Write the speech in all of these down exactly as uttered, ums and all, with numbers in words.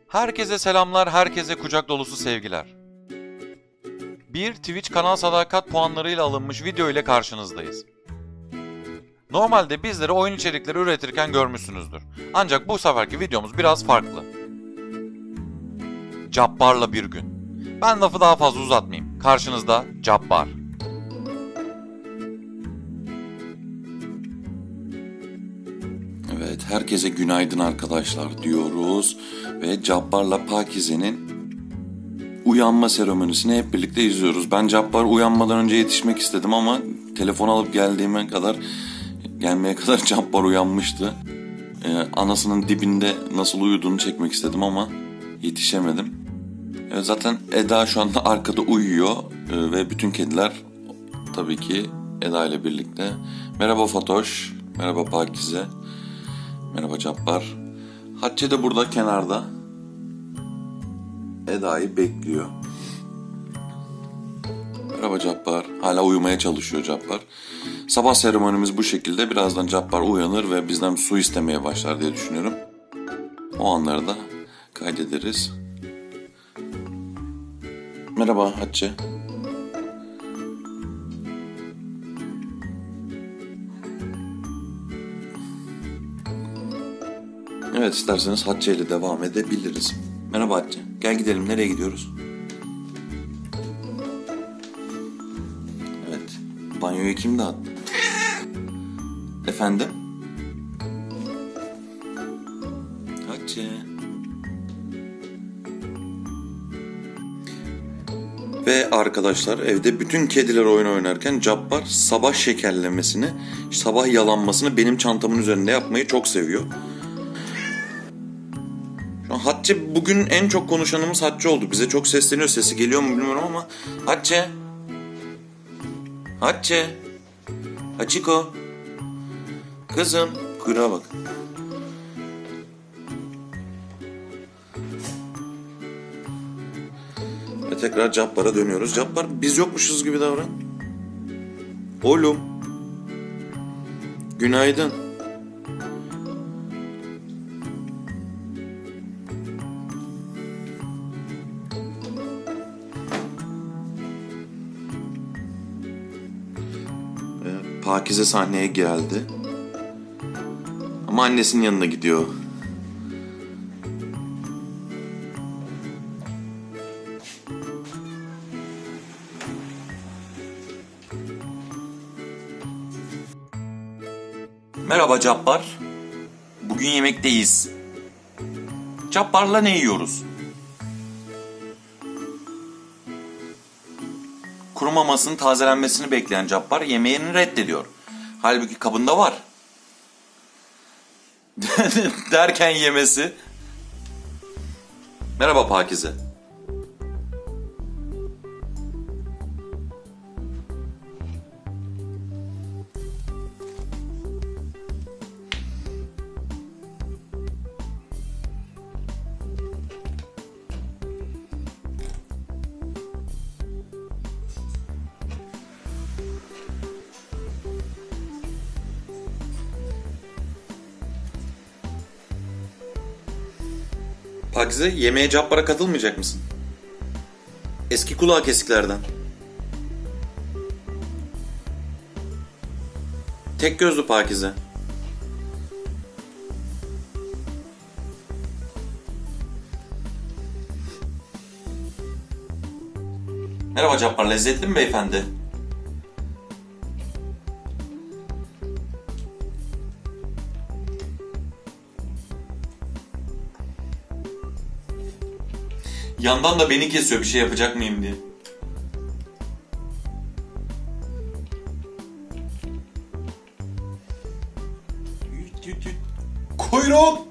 Herkese selamlar, herkese kucak dolusu sevgiler. Bir Twitch kanal sadakat puanlarıyla alınmış video ile karşınızdayız. Normalde bizleri oyun içerikleri üretirken görmüşsünüzdür. Ancak bu seferki videomuz biraz farklı. Cabbar'la bir gün. Ben lafı daha fazla uzatmayayım. Karşınızda Cabbar. Evet, herkese günaydın arkadaşlar diyoruz ve Cabbar'la Pakize'nin uyanma seremonisini hep birlikte izliyoruz. Ben Cabbar uyanmadan önce yetişmek istedim ama telefon alıp geldiğime kadar, gelmeye kadar Cabbar uyanmıştı. Ee, anasının dibinde nasıl uyuduğunu çekmek istedim ama yetişemedim. Evet, zaten Eda şu anda arkada uyuyor ee, ve bütün kediler tabii ki Eda ile birlikte. Merhaba Fatoş, merhaba Pakize. Merhaba Cabbar. Hatice de burada kenarda. Eda'yı bekliyor. Merhaba Cabbar. Hala uyumaya çalışıyor Cabbar. Sabah seremonimiz bu şekilde. Birazdan Cabbar uyanır ve bizden su istemeye başlar diye düşünüyorum. O anları da kaydederiz. Merhaba Hatice. Evet, isterseniz Hatice ile devam edebiliriz. Merhaba Hatice. Gel gidelim. Nereye gidiyoruz? Evet. Banyoyu kim dağıttı? Efendim? Hatice. Ve arkadaşlar, evde bütün kediler oyun oynarken Cabbar sabah şekerlemesini, sabah yalanmasını benim çantamın üzerinde yapmayı çok seviyor. Hatice, bugün en çok konuşanımız Hatice oldu. Bize çok sesleniyor. Sesi geliyor mu bilmiyorum ama. Hatice. Hatice. Hachiko. Kızım. Kuyruğa bak. Ve tekrar Cabbar'a dönüyoruz. Cabbar, biz yokmuşuz gibi davran. Oğlum. Günaydın. Pakize sahneye geldi. Ama annesinin yanına gidiyor. Merhaba Cabbar. Bugün yemekteyiz. Cabbar'la ne yiyoruz? Kurumamasının tazelenmesini bekleyen Cabbar yemeğini reddediyor. Halbuki kabında var. Derken yemesi. Merhaba Pakize. Pakize, yemeğe Cabbar'a katılmayacak mısın? Eski kulağı kesiklerden. Tek gözlü Pakize. Merhaba Cabbar, lezzetli mi beyefendi? Yandan da beni kesiyor, bir şey yapacak mıyım diye. Kuyruk!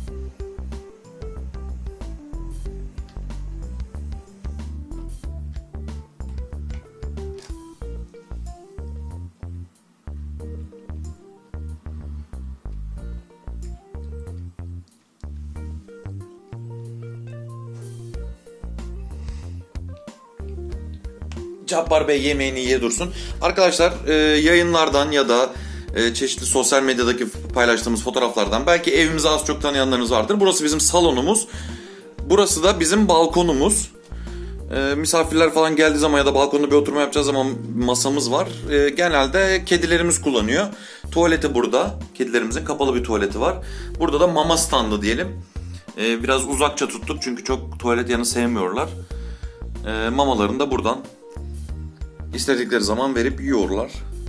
Cabbar Bey yemeğini yiye dursun. Arkadaşlar, e, yayınlardan ya da e, çeşitli sosyal medyadaki paylaştığımız fotoğraflardan belki evimizi az çok tanıyanlarınız vardır. Burası bizim salonumuz. Burası da bizim balkonumuz. Ee, misafirler falan geldiği zaman ya da balkonda bir oturma yapacağız zaman masamız var. Ee, genelde kedilerimiz kullanıyor. Tuvaleti burada. Kedilerimizin kapalı bir tuvaleti var. Burada da mama standı diyelim. Ee, biraz uzakça tuttuk çünkü çok tuvalet yanı sevmiyorlar. Ee, mamalarını da buradan istedikleri zaman verip yiyorlar.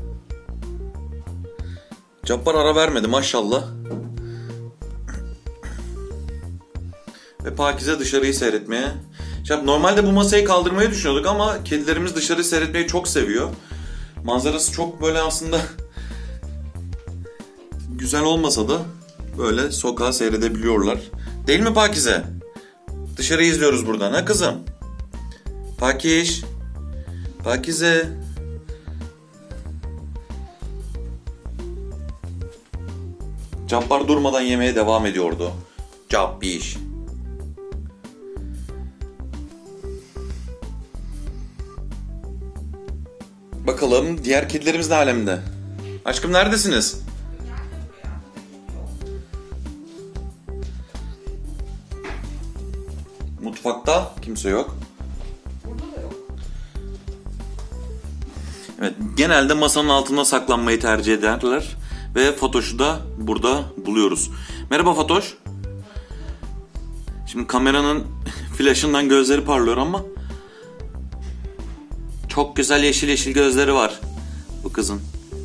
Cabbar ara vermedi maşallah. Ve Pakize dışarıyı seyretmeye. Şimdi normalde bu masayı kaldırmayı düşünüyorduk ama kedilerimiz dışarıyı seyretmeyi çok seviyor. Manzarası çok böyle aslında güzel olmasa da böyle sokağı seyredebiliyorlar. Değil mi Pakize? Dışarıyı izliyoruz buradan ha kızım? Pakiş. Pakize. Cabbar durmadan yemeye devam ediyordu. Cabbiş. Bakalım diğer kedilerimiz ne alemde? Aşkım neredesiniz? Mutfakta kimse yok. Burada da yok. Evet, genelde masanın altında saklanmayı tercih ederler. Ve Fatoş'u da burada buluyoruz. Merhaba Fatoş. Şimdi kameranın flaşından gözleri parlıyor ama çok güzel yeşil yeşil gözleri var bu kızın.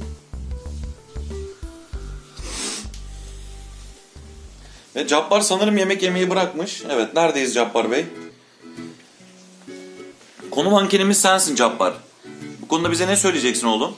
Ve Cabbar sanırım yemek yemeyi bırakmış. Evet, neredeyiz Cabbar Bey? Konu mankenimiz sensin Cabbar. Bu konuda bize ne söyleyeceksin oğlum?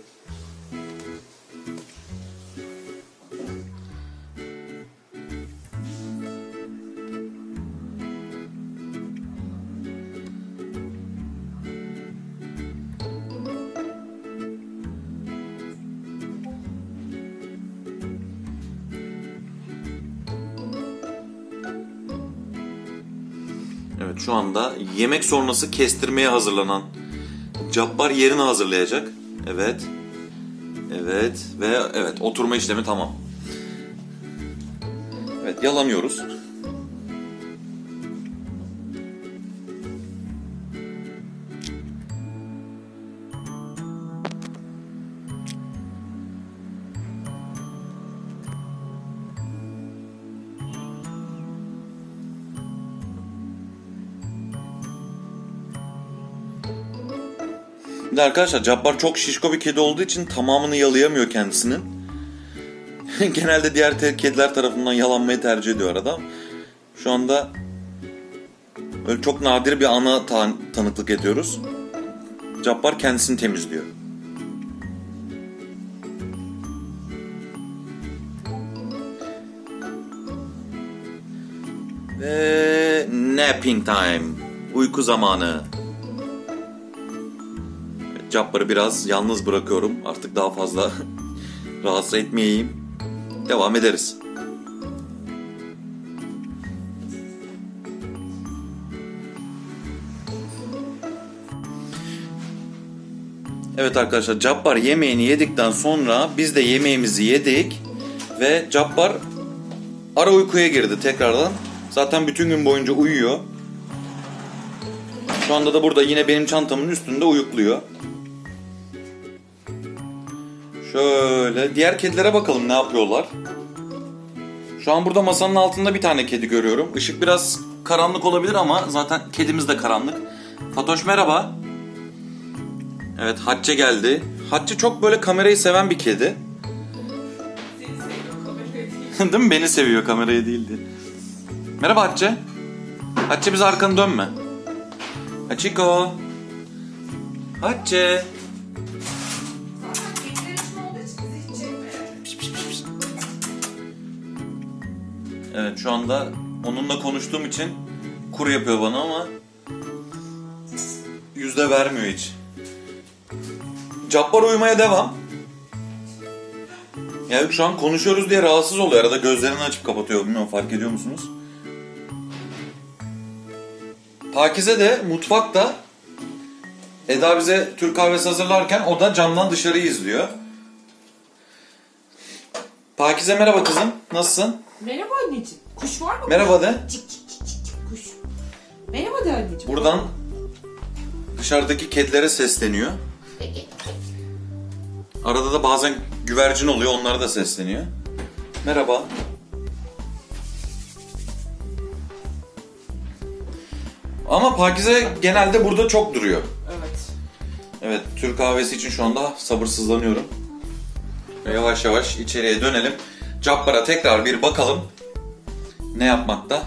Evet, şu anda yemek sonrası kestirmeye hazırlanan Cabbar yerini hazırlayacak. Evet. Evet ve evet, oturma işlemi tamam. Evet, yalanıyoruz. Bir de arkadaşlar Cabbar çok şişko bir kedi olduğu için tamamını yalayamıyor kendisinin. Genelde diğer te- kediler tarafından yalanmayı tercih ediyor adam. Şu anda öyle çok nadir bir ana tan- tanıklık ediyoruz. Cabbar kendisini temizliyor. Ve napping time. Uyku zamanı. Cabbar'ı biraz yalnız bırakıyorum. Artık daha fazla rahatsız etmeyeyim. Devam ederiz. Evet arkadaşlar, Cabbar yemeğini yedikten sonra biz de yemeğimizi yedik. Ve Cabbar ara uykuya girdi tekrardan. Zaten bütün gün boyunca uyuyor. Şu anda da burada yine benim çantamın üstünde uyukluyor. Şöyle diğer kedilere bakalım ne yapıyorlar. Şu an burada masanın altında bir tane kedi görüyorum. Işık biraz karanlık olabilir ama zaten kedimiz de karanlık. Fatoş merhaba. Evet, Hatice geldi. Hatice çok böyle kamerayı seven bir kedi. Seni seviyor, kamerayı değil. Değil mi? Beni seviyor, kamerayı değildi. Merhaba Hatice. Hatice, bize arkanı dönme. Hachiko. Hatice. Zaten kediler için olduğu için bizi hiç çekmiyor. Evet, şu anda onunla konuştuğum için kuru yapıyor bana ama yüzde vermiyor hiç. Cabbar uyumaya devam. Yani şu an konuşuyoruz diye rahatsız oluyor. Arada gözlerini açıp kapatıyor. Bilmiyorum, fark ediyor musunuz? Pakize de mutfakta. Eda bize Türk kahvesi hazırlarken o da camdan dışarıyı izliyor. Pakize merhaba kızım. Nasılsın? Merhaba anneciğim. Kuş var mı? Merhaba de. Cik cik cik cik kuş. Merhaba de anneciğim. Buradan dışarıdaki kedilere sesleniyor. Arada da bazen güvercin oluyor, onlara da sesleniyor. Merhaba. Ama Pakize genelde burada çok duruyor. Evet. Evet, Türk kahvesi için şu anda sabırsızlanıyorum. Yavaş yavaş içeriye dönelim. Cabbar'a tekrar bir bakalım. Ne yapmakta?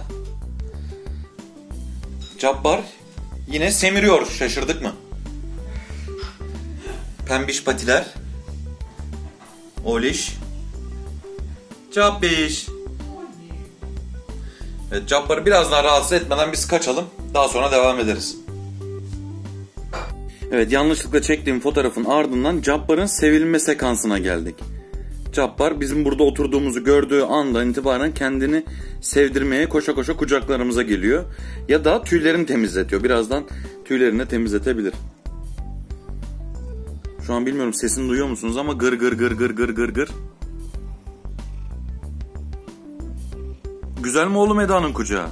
Cabbar yine semiriyor. Şaşırdık mı? Pembiş patiler. Oliş. Cabbiş. Evet, Cabbar'ı biraz daha rahatsız etmeden biz kaçalım. Daha sonra devam ederiz. Evet, yanlışlıkla çektiğim fotoğrafın ardından Cabbar'ın sevilme sekansına geldik. Cabbar bizim burada oturduğumuzu gördüğü andan itibaren kendini sevdirmeye koşa koşa kucaklarımıza geliyor. Ya da tüylerini temizletiyor. Birazdan tüylerini temizletebilir. Şu an bilmiyorum sesini duyuyor musunuz ama gır gır gır gır gır gır gır. Güzel mi oğlum Eda'nın kucağı?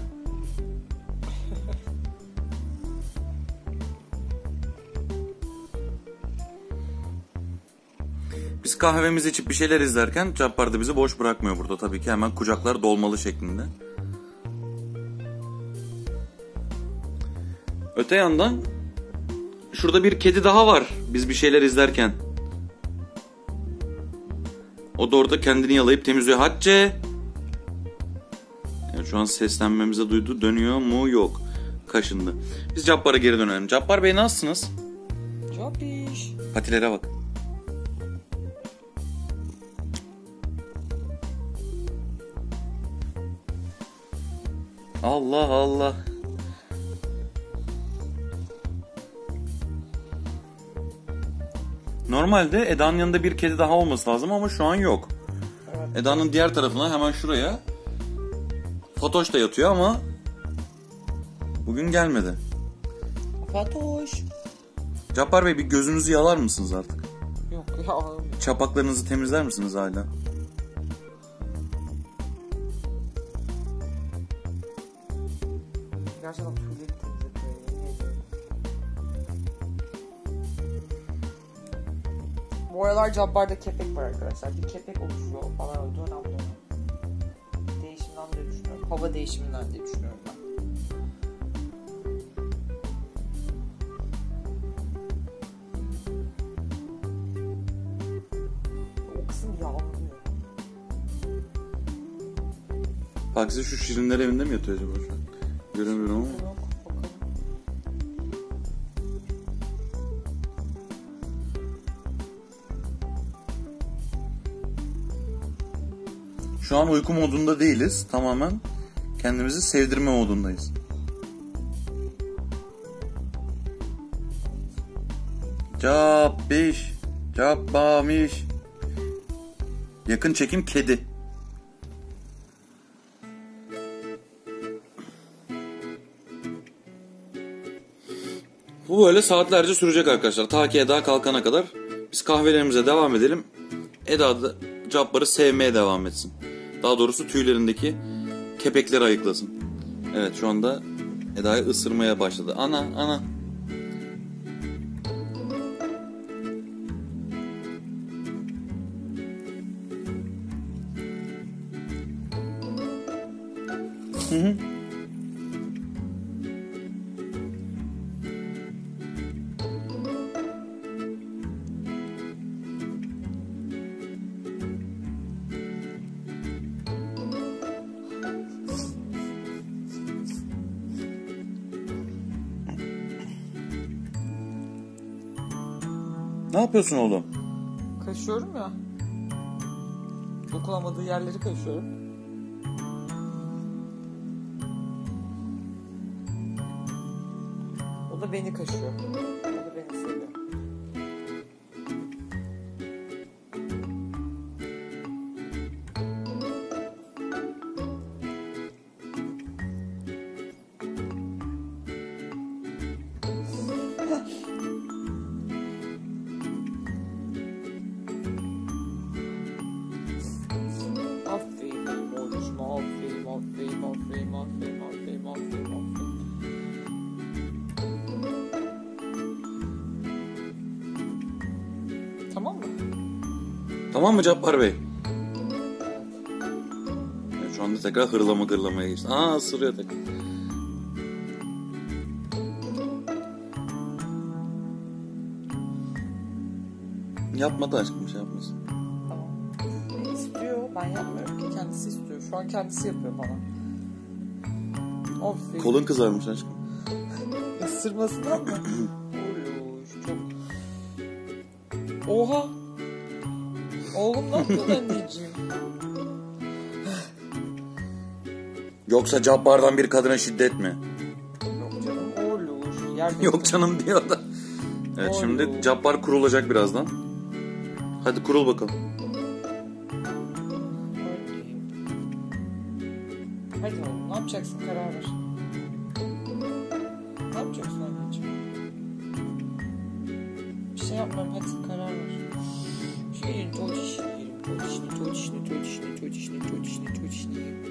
Biz kahvemizi içip bir şeyler izlerken Cabbar da bizi boş bırakmıyor burada. Tabii ki hemen kucaklar dolmalı şeklinde. Öte yandan şurada bir kedi daha var biz bir şeyler izlerken. O da orada kendini yalayıp temizliyor. Hatice! Yani şu an seslenmemize duydu. Dönüyor mu? Yok. Kaşındı. Biz Cabbar'a geri dönelim. Cabbar Bey nasılsınız? Çok iş. Patilere bak. Allah Allah. Normalde Eda'nın yanında bir kedi daha olması lazım ama şu an yok. Evet. Eda'nın diğer tarafına hemen şuraya Fatoş da yatıyor ama bugün gelmedi. Fatoş. Cabbar Bey bir gözünüzü yalar mısınız artık? Yok ya. Çapaklarınızı temizler misiniz hala? Gerçekten tüyleri temizletiyor. yemin ediyorum. Bu aralar Cabbar'da kepek var arkadaşlar. Bir kepek oluşuyor falan o dönem dönem. Değişimden diye düşünüyorum. Hava değişiminden diye düşünüyorum ben. O kısım yağlanıyor. Bak size şu şirinler evinde mi yatıyor acaba şu an? Göremiyorum ama. Yok, bakalım. Şu an uyku modunda değiliz. Tamamen kendimizi sevdirme modundayız. Cabbiş, cabbamiş. Yakın çekim kedi. Bu böyle saatlerce sürecek arkadaşlar. Ta ki Eda kalkana kadar. Biz kahvelerimize devam edelim. Eda da Cabbar'ı sevmeye devam etsin. Daha doğrusu tüylerindeki kepekleri ayıklasın. Evet, şu anda Eda'yı ısırmaya başladı. Ana ana. Hı hı. Ne yapıyorsun oğlum? Kaşıyorum ya. Dokunamadığı yerleri kaşıyorum. O da beni kaşıyor. O da beni seviyor. Aferin oğlum, aferin, aferin, aferin, aferin, aferin, aferin, aferin. Tamam mı Cabbar Bey? Evet, şu anda tekrar hırlama gırlamaya geçti. Aa, ısırıyor tekrar. Yapmadı aşkım, şey yapmasın. Tamam. E, istiyor. Ben yapmıyorum ki. Kendisi istiyor. Şu an kendisi yapıyor bana. Of. Kolun kızarmış aşkım. Isırmasından mı? Oy, çok. Oha. Oğlum ne yapıyorsun anneciğim? Yoksa Cabbar'dan bir kadına şiddet mi? Yok canım. Oğlum. Yer Yok canım diyor da. Evet, Oy. şimdi Cabbar kurulacak birazdan. Hadi kurul bakalım. Hadi oğlum, ne yapacaksın, karar ver. Ne yapacaksın anneciğim? Bir şey yapmam, hadi karar ver. Şey, totişini yerim, totişini, totişini, totişini, totişini, totişini, totişini yerim.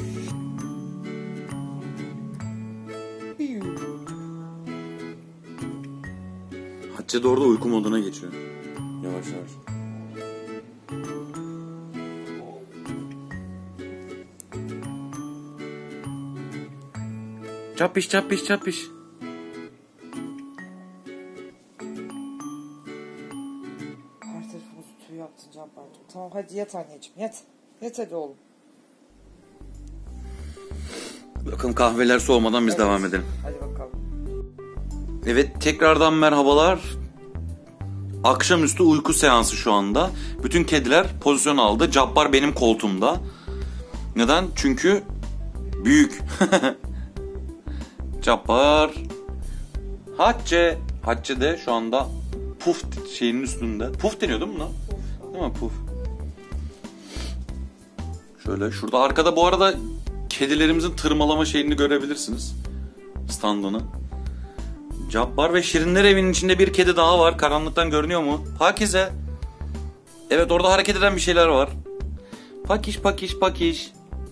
Hatice de orada uyku moduna geçiyor. Yavaş yavaş. Çapiş çapiş çapiş. Her tarafımızı tüy yaptın Cabbar'cığım. Tamam hadi yat anneciğim, yat. Yat hadi oğlum. Bakalım kahveler soğumadan biz Evet. devam edelim. Hadi bakalım. Evet, tekrardan merhabalar. Akşamüstü uyku seansı şu anda. Bütün kediler pozisyon aldı. Cabbar benim koltuğumda. Neden? Çünkü büyük. Cabbar. Hatice. Hatice de şu anda puf şeyinin üstünde. Puf deniyor değil mi buna? Değil mi? Puf. Şöyle şurada arkada bu arada kedilerimizin tırmalama şeyini görebilirsiniz. Standını. Cabbar ve Şirinler evinin içinde bir kedi daha var. Karanlıktan görünüyor mu? Pakize. Evet, orada hareket eden bir şeyler var. Pakiş pakiş pakiş.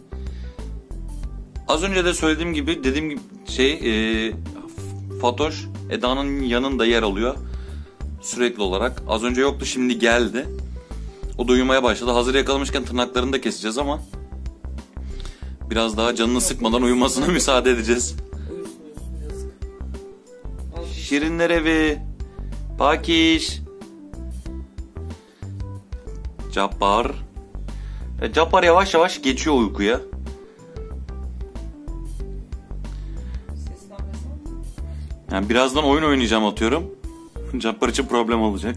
Az önce de söylediğim gibi, dediğim gibi şey e, Fatoş Eda'nın yanında yer alıyor. Sürekli olarak. Az önce yoktu, şimdi geldi. O da uyumaya başladı. Hazır yakalamışken tırnaklarını da keseceğiz ama biraz daha canını sıkmadan uyumasına müsaade edeceğiz. Uyusun uyusun, yazık. Al. Şirinler evi. Pakiş. Cabbar. E, Cabbar yavaş yavaş geçiyor uykuya. Seslenmesen. Yani birazdan oyun oynayacağım atıyorum. Cabbar için problem olacak.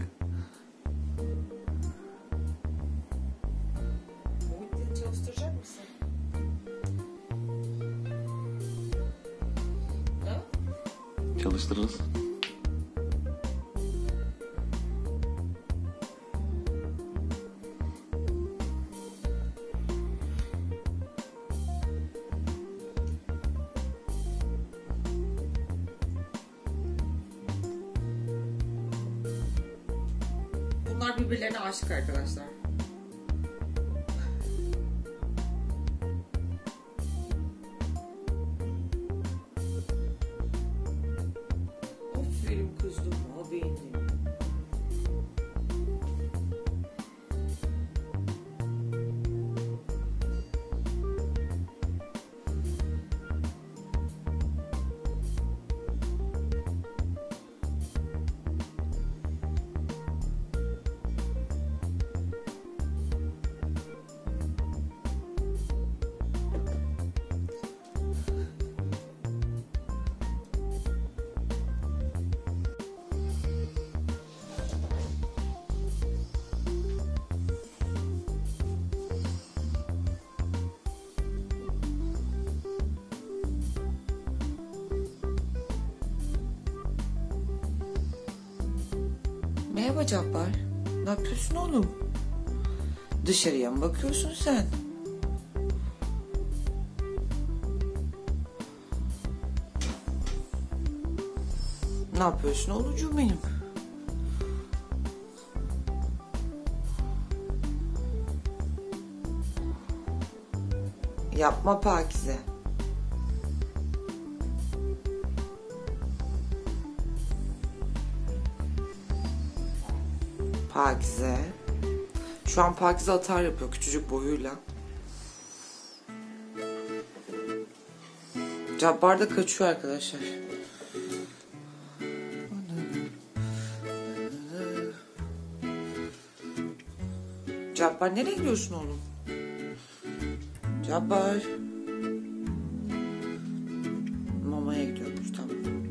Muhittin'i çalıştıracak mısın? Ha? Çalıştırırız. Bunlar birbirlerine aşık arkadaşlar. Aferin kızım, ha beğendim. Merhaba Cabbar. Ne yapıyorsun oğlum? Dışarıya mı bakıyorsun sen? Ne yapıyorsun oğlucuğum benim? Yapma Pakize. Pakize. Şu an Pakize atar yapıyor küçücük boyuyla. Cabbar da kaçıyor arkadaşlar. Cabbar nereye gidiyorsun oğlum? Cabbar. Mamaya gidiyormuş, tamam.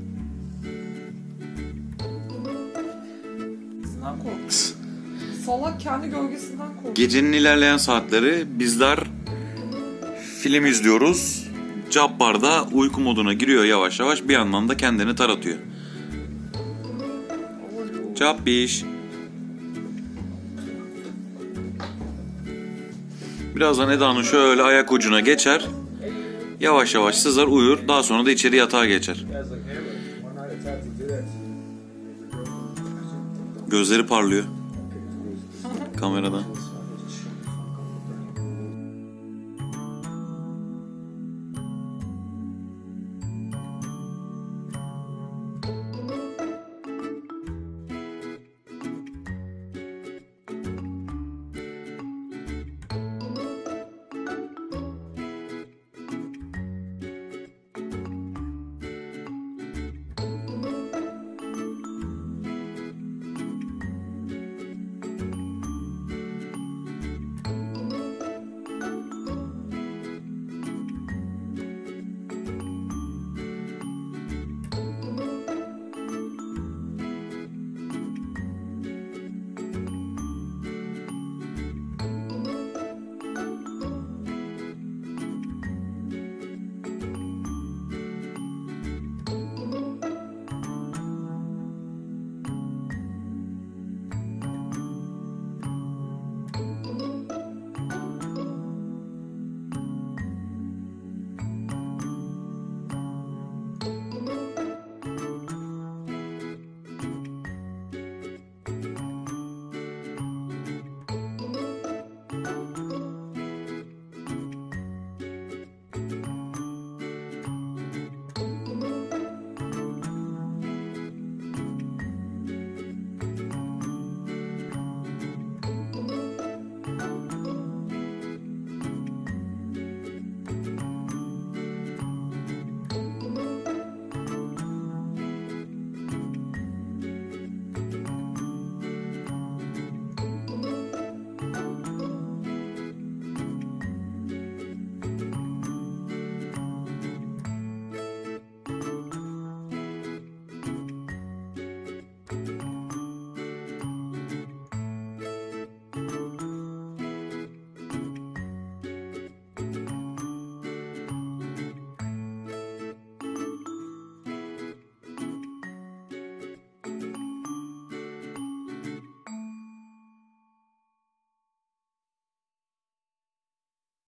Gölgesinden korkmuş. Salak kendi gölgesinden korkmuş. Gecenin ilerleyen saatleri bizler film izliyoruz. Cabbar da uyku moduna giriyor yavaş yavaş, bir yandan da kendini taratıyor. Cabbiş. Birazdan Eda'nın şöyle ayak ucuna geçer. Yavaş yavaş sızar, uyur. Daha sonra da içeri yatağa geçer. Gözleri parlıyor kameradan.